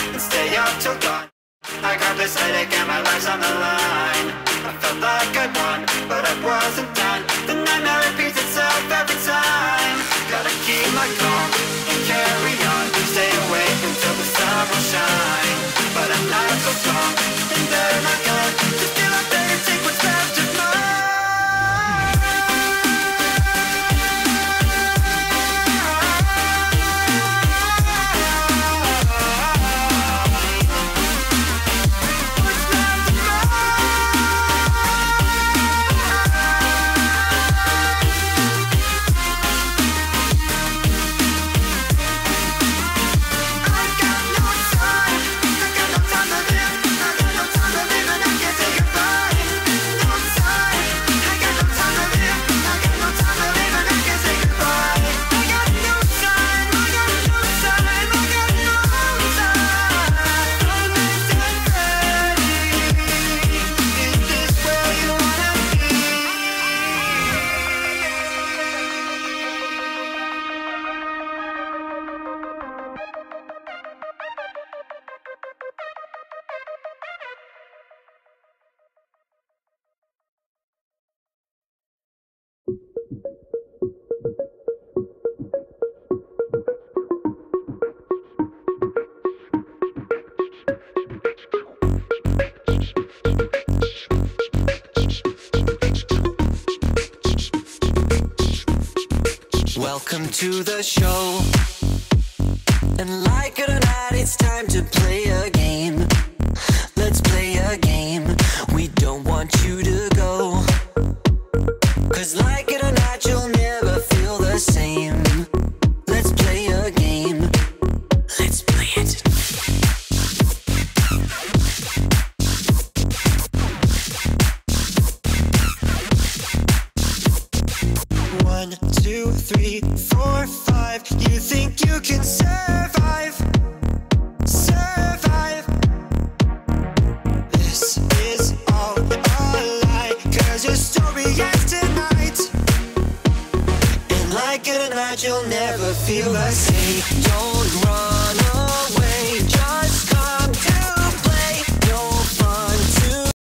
and stay up till dawn. I got this headache and my life's on the line. I felt like I won, but I wasn't done. The nightmare repeats itself every time. Gotta keep my calm and carry on. Stay awake until the sun will shine. But I'm not so strong, and they're not gone. Just feel like they take what's left of mine. Welcome to the show, and like it or not, it's time to play a game. Let's play a game. We don't want you to go, 'cause like it or not, you'll never feel the same. Let's play a game. Let's play it. One, two, three, four, five. You think you can survive? Survive. This is all a lie, 'cause your story ends tonight. And like it or not, you'll never feel the same. Don't run